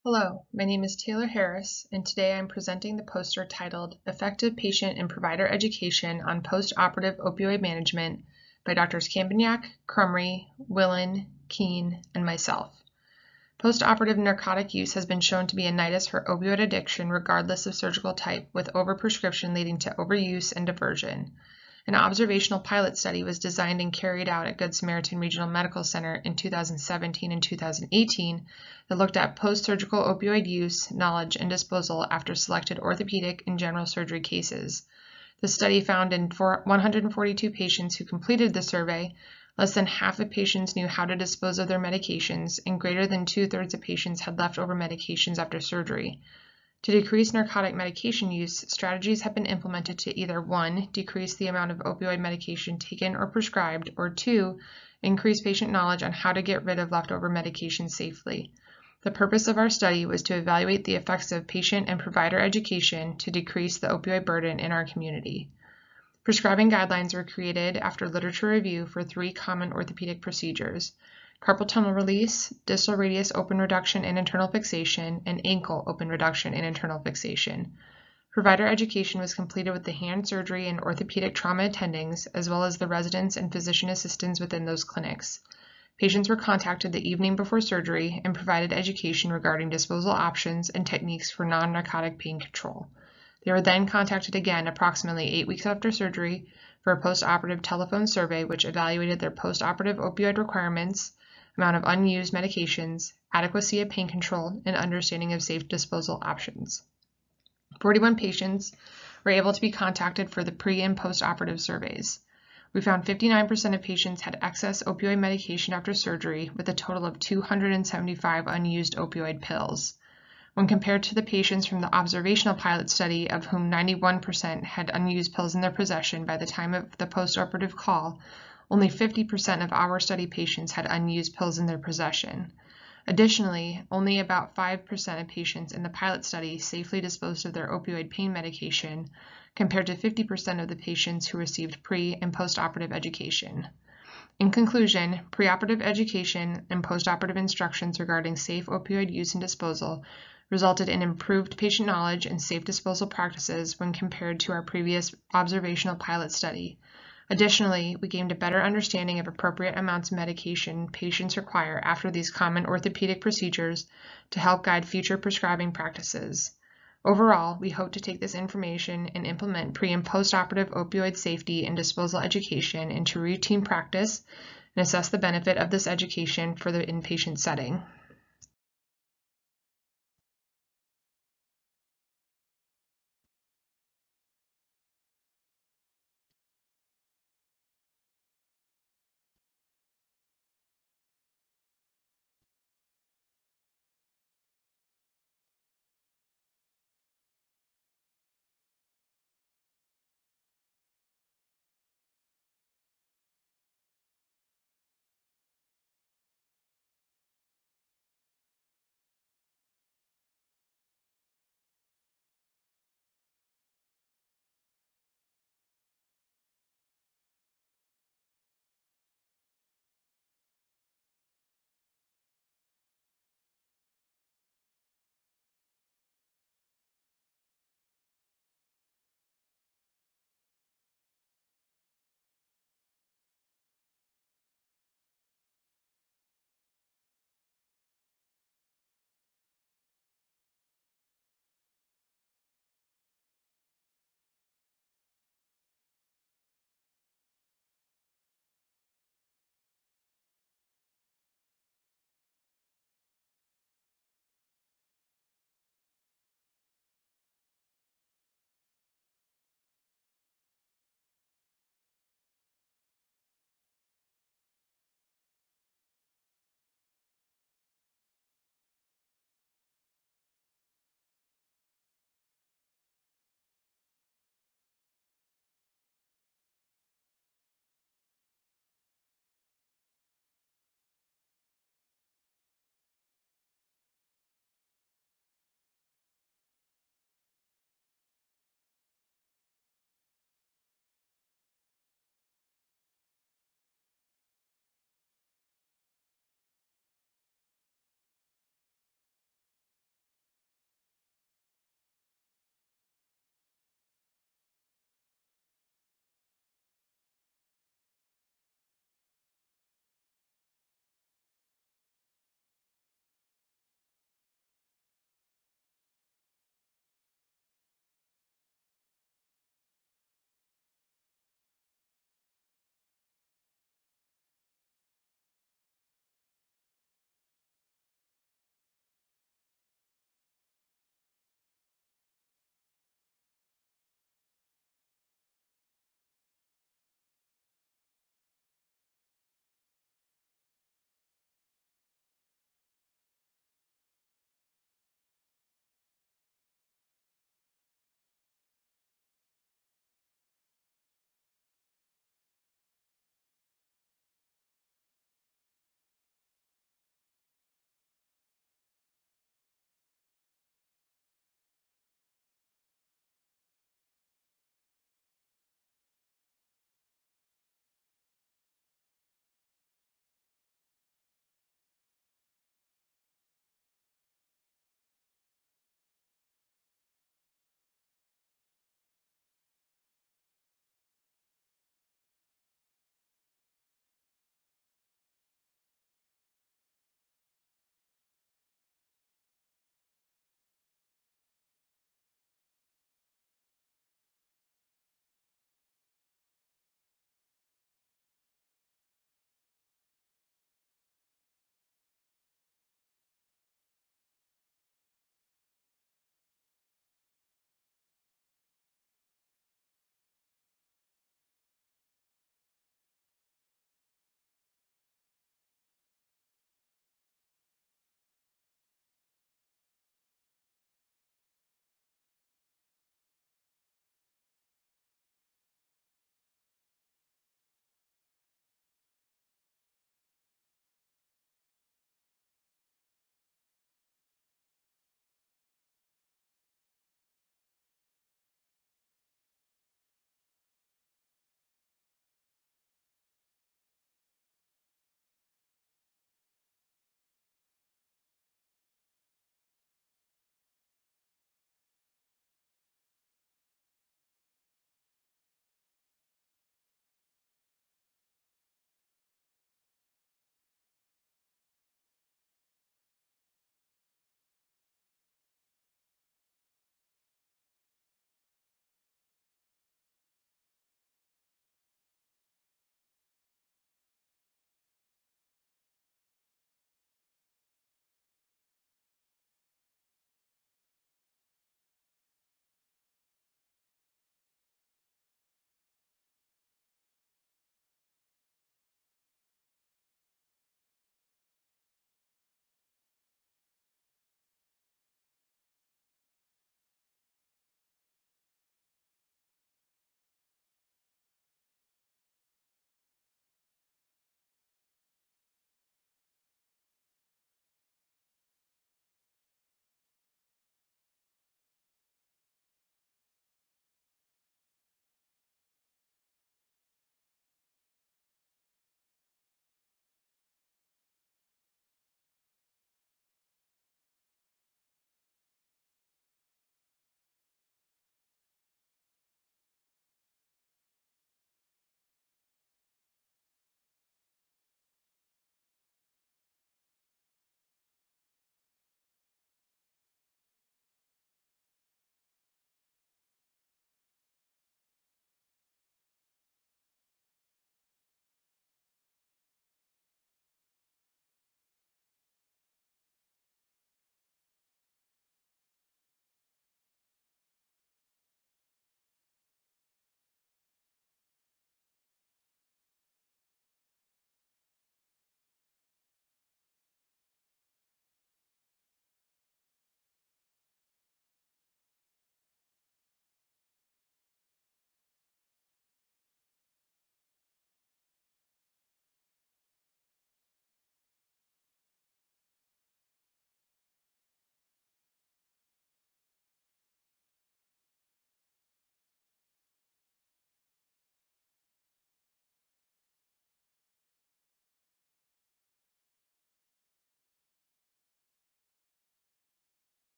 Hello, my name is Taylor Harris, and today I'm presenting the poster titled Effective Patient and Provider Education on Post-Operative Opioid Management by Drs. Campagnac, Crumry, Willen, Keene, and myself. Post-operative narcotic use has been shown to be a nidus for opioid addiction regardless of surgical type, with overprescription leading to overuse and diversion. An observational pilot study was designed and carried out at Good Samaritan Regional Medical Center in 2017 and 2018 that looked at post-surgical opioid use, knowledge, and disposal after selected orthopedic and general surgery cases. The study found in 142 patients who completed the survey, less than half of patients knew how to dispose of their medications, and greater than 2/3 of patients had leftover medications after surgery. To decrease narcotic medication use, strategies have been implemented to either 1. Decrease the amount of opioid medication taken or prescribed, or 2. Increase patient knowledge on how to get rid of leftover medication safely. The purpose of our study was to evaluate the effects of patient and provider education to decrease the opioid burden in our community. Prescribing guidelines were created after literature review for 3 common orthopedic procedures: carpal tunnel release, distal radius open reduction and internal fixation, and ankle open reduction and internal fixation. Provider education was completed with the hand surgery and orthopedic trauma attendings, as well as the residents and physician assistants within those clinics. Patients were contacted the evening before surgery and provided education regarding disposal options and techniques for non-narcotic pain control. They were then contacted again approximately 8 weeks after surgery for a post-operative telephone survey which evaluated their post-operative opioid requirements, amount of unused medications, adequacy of pain control, and understanding of safe disposal options. 41 patients were able to be contacted for the pre- and post-operative surveys. We found 59% of patients had excess opioid medication after surgery, with a total of 275 unused opioid pills. When compared to the patients from the observational pilot study, of whom 91% had unused pills in their possession by the time of the post-operative call, only 50% of our study patients had unused pills in their possession. Additionally, only about 5% of patients in the pilot study safely disposed of their opioid pain medication, compared to 50% of the patients who received pre- and post-operative education. In conclusion, preoperative education and postoperative instructions regarding safe opioid use and disposal resulted in improved patient knowledge and safe disposal practices when compared to our previous observational pilot study. Additionally, we gained a better understanding of appropriate amounts of medication patients require after these common orthopedic procedures to help guide future prescribing practices. Overall, we hope to take this information and implement pre- and post-operative opioid safety and disposal education into routine practice and assess the benefit of this education for the inpatient setting.